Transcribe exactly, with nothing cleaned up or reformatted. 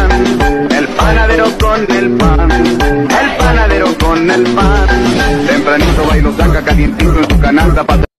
pan, el panadero con el pan, el panadero con el pan. Tempranito va y lo saca calientito en su canasta pa'